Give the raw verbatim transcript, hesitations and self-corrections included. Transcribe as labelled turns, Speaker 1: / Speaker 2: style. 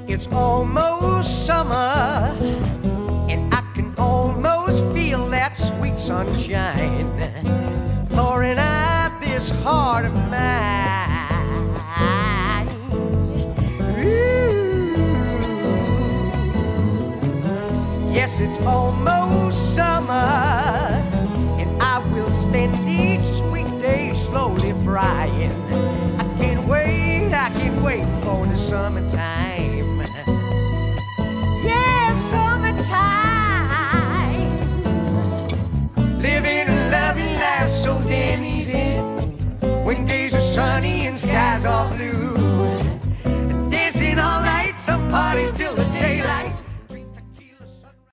Speaker 1: It's almost summer, and I can almost feel that sweet sunshine pouring out this heart of mine. Ooh. Yes, it's almost summer, and I will spend each sweet day slowly frying. I can't wait, I can't wait for the summertime.